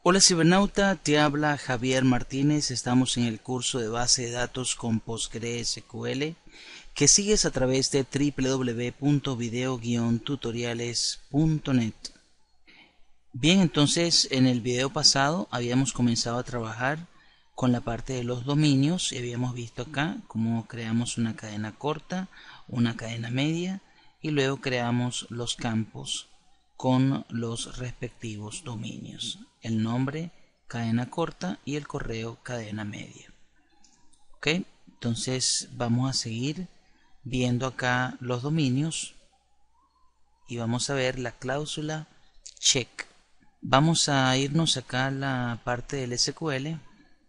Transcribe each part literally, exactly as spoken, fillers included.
Hola cibernauta, te habla Javier Martínez. Estamos en el curso de base de datos con PostgreSQL que sigues a través de w w w punto video guion tutoriales punto net. Bien, entonces en el video pasado habíamos comenzado a trabajar con la parte de los dominios y habíamos visto acá cómo creamos una cadena corta, una cadena media y luego creamos los campos con los respectivos dominios, el nombre cadena corta y el correo cadena media. Ok, entonces vamos a seguir viendo acá los dominios y vamos a ver la cláusula check. Vamos a irnos acá a la parte del S Q L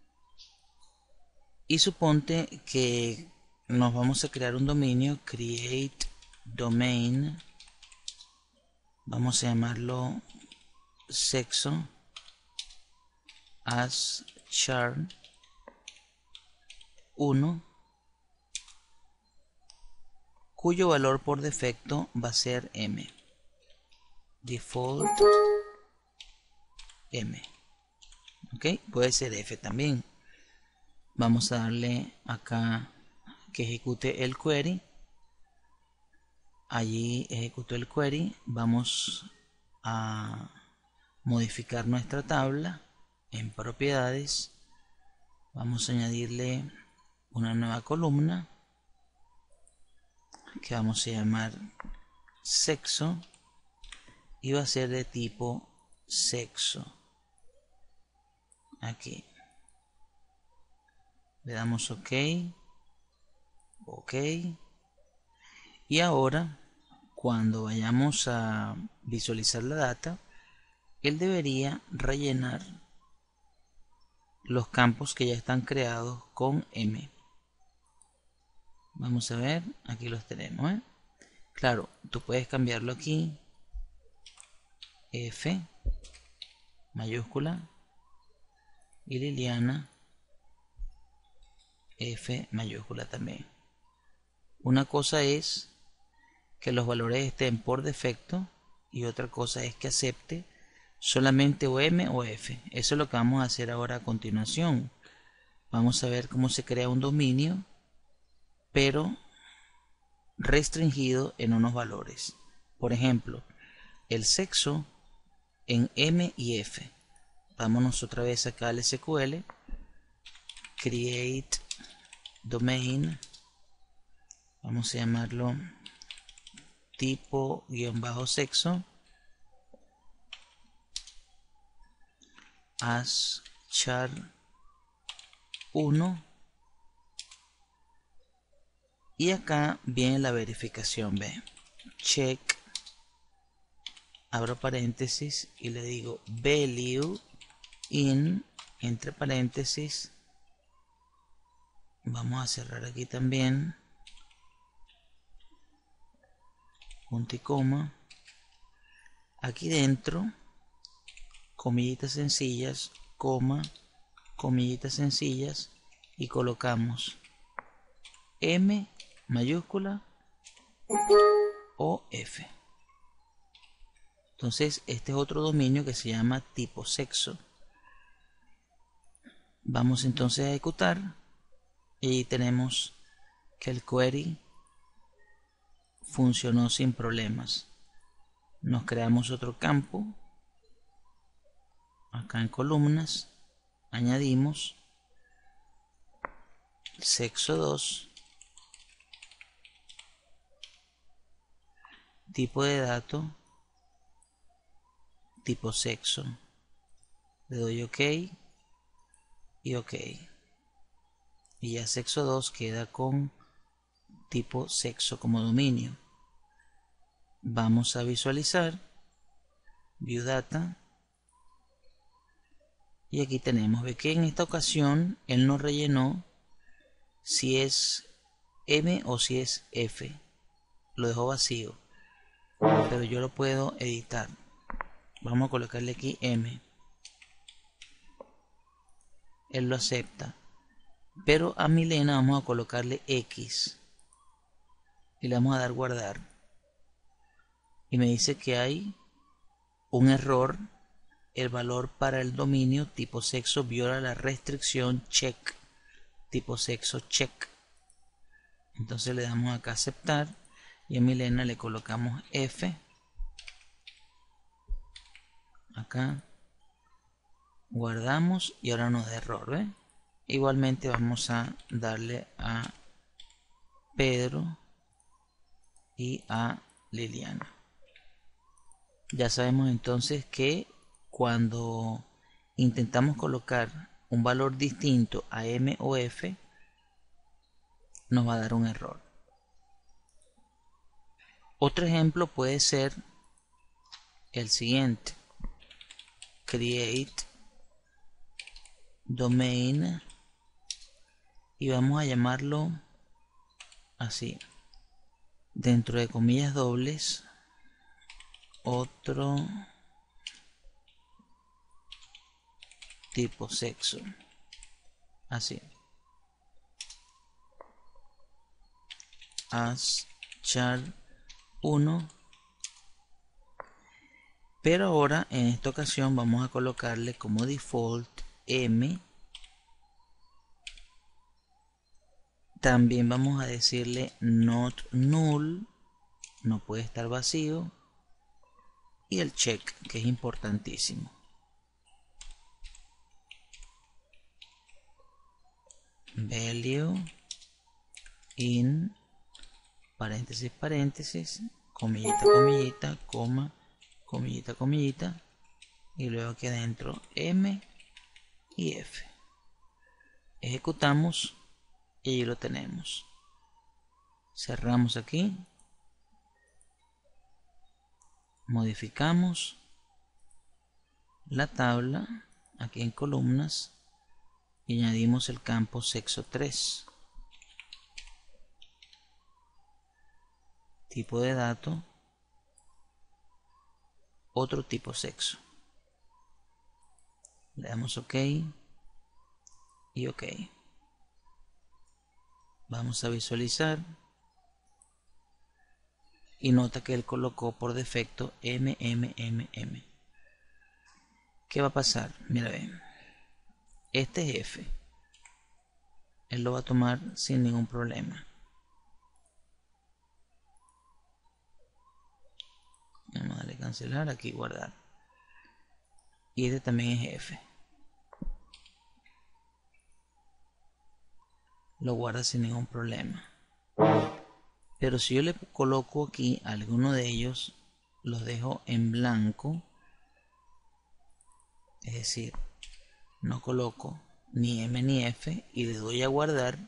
y suponte que nos vamos a crear un dominio, create domain. Vamos a llamarlo sexo as char uno, cuyo valor por defecto va a ser m, default m. Ok, puede ser f también. Vamos a darle acá que ejecute el query. Allí ejecutó el query. Vamos a modificar nuestra tabla en propiedades. Vamos a añadirle una nueva columna que vamos a llamar sexo y va a ser de tipo sexo. Aquí le damos ok, ok, y ahora cuando vayamos a visualizar la data, él debería rellenar los campos que ya están creados con M. Vamos a ver, aquí los tenemos, ¿eh? Claro, tú puedes cambiarlo aquí, F mayúscula, y Liliana F mayúscula también. Una cosa es que los valores estén por defecto y otra cosa es que acepte solamente o M o F. Eso es lo que vamos a hacer ahora a continuación. Vamos a ver cómo se crea un dominio, pero restringido en unos valores. Por ejemplo, el sexo en M y F. Vámonos otra vez acá al S Q L, create domain, vamos a llamarlo tipo guión bajo sexo as char uno, y acá viene la verificación. Ve, check, abro paréntesis y le digo value in, entre paréntesis, vamos a cerrar aquí también, punto y coma, aquí dentro comillitas sencillas, coma, comillitas sencillas, y colocamos M mayúscula o F. Entonces este es otro dominio que se llama tipo sexo. Vamos entonces a ejecutar y tenemos que el query funcionó sin problemas. Nos creamos otro campo acá en columnas, añadimos sexo dos, tipo de dato tipo sexo, le doy ok y ok, y ya sexo dos queda con tipo sexo como dominio. Vamos a visualizar view data y aquí tenemos, ve que en esta ocasión él no rellenó si es M o si es F, lo dejó vacío, pero yo lo puedo editar. Vamos a colocarle aquí M, él lo acepta, pero a Milena vamos a colocarle X y le vamos a dar guardar, y me dice que hay un error el valor para el dominio tipo sexo viola la restricción check tipo sexo check. Entonces le damos acá aceptar y a Milena le colocamos F acá, guardamos y ahora nos da error, ¿ve? Igualmente vamos a darle a Pedro y a Liliana. Ya sabemos entonces que cuando intentamos colocar un valor distinto a M o F nos va a dar un error. Otro ejemplo puede ser el siguiente: create domain y vamos a llamarlo así, dentro de comillas dobles, otro tipo sexo, así, as char uno. Pero ahora en esta ocasión vamos a colocarle como default M. También vamos a decirle not null, no puede estar vacío, y el check, que es importantísimo. Value in paréntesis paréntesis, comillita comillita, coma, comillita comillita, y luego aquí adentro M y F. Ejecutamos y ahí lo tenemos. Cerramos aquí, modificamos la tabla aquí en columnas y añadimos el campo sexo tres. Tipo de dato, otro tipo sexo. Le damos OK y OK. Vamos a visualizar y nota que él colocó por defecto M M M M. ¿Qué va a pasar? Mira, ven. Este es F. Él lo va a tomar sin ningún problema. Vamos a darle cancelar, aquí guardar. Y este también es F. Lo guarda sin ningún problema. Pero si yo le coloco aquí alguno de ellos, los dejo en blanco, es decir, no coloco ni M ni F y le doy a guardar,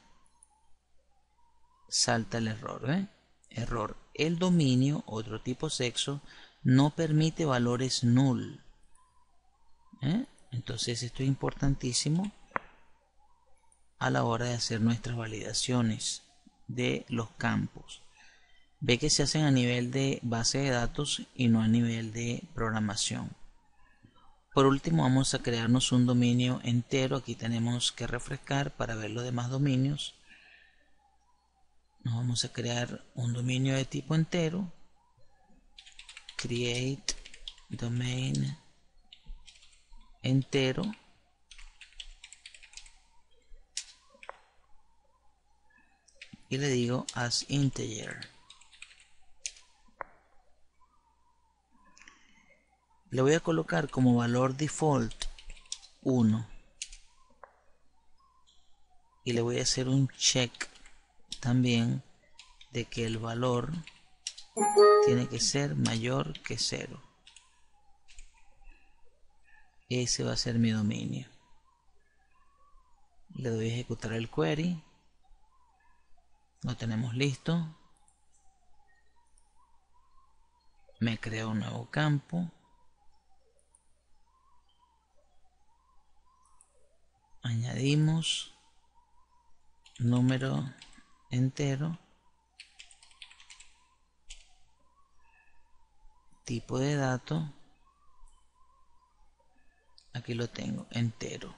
salta el error, ¿eh? Error: el dominio, otro tipo sexo, no permite valores null. ¿Eh? Entonces esto es importantísimo a la hora de hacer nuestras validaciones de los campos. Ve que se hacen a nivel de base de datos y no a nivel de programación. Por último, vamos a crearnos un dominio entero. Aquí tenemos que refrescar para ver los demás dominios. Nos vamos a crear un dominio de tipo entero. Create domain entero. Y le digo as integer. Le voy a colocar como valor default uno. Y le voy a hacer un check también de que el valor tiene que ser mayor que cero. Ese va a ser mi dominio. Le doy a ejecutar el query. Lo tenemos listo. Me creo un nuevo campo. Añadimos número entero. Tipo de dato. Aquí lo tengo, entero.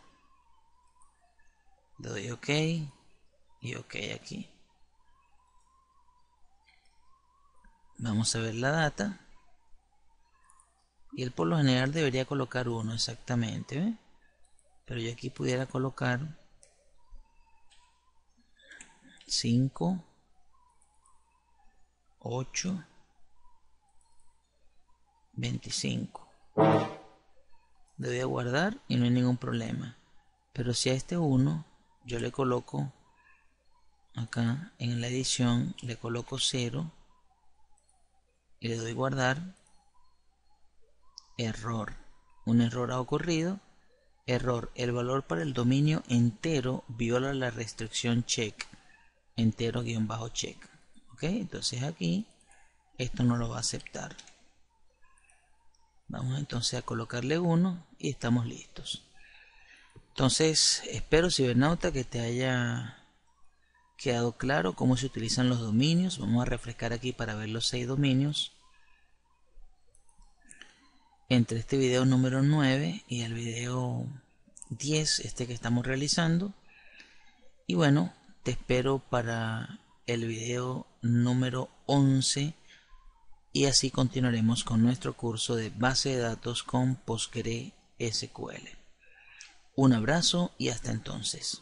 Le doy OK y OK aquí. Vamos a ver la data. Y él por lo general debería colocar uno exactamente, ¿ve? Pero yo aquí pudiera colocar cinco, ocho, veinticinco. Le voy a guardar y no hay ningún problema. Pero si a este uno yo le coloco acá en la edición, le coloco cero y le doy guardar, error, un error ha ocurrido, error, el valor para el dominio entero viola la restricción check, entero guión bajo check. Ok, entonces aquí esto no lo va a aceptar. Vamos entonces a colocarle uno y estamos listos. Entonces espero, cibernauta, que te haya quedado claro cómo se utilizan los dominios. Vamos a refrescar aquí para ver los seis dominios entre este video número nueve y el video diez, este que estamos realizando. Y bueno, te espero para el video número once y así continuaremos con nuestro curso de base de datos con PostgreSQL. Un abrazo y hasta entonces.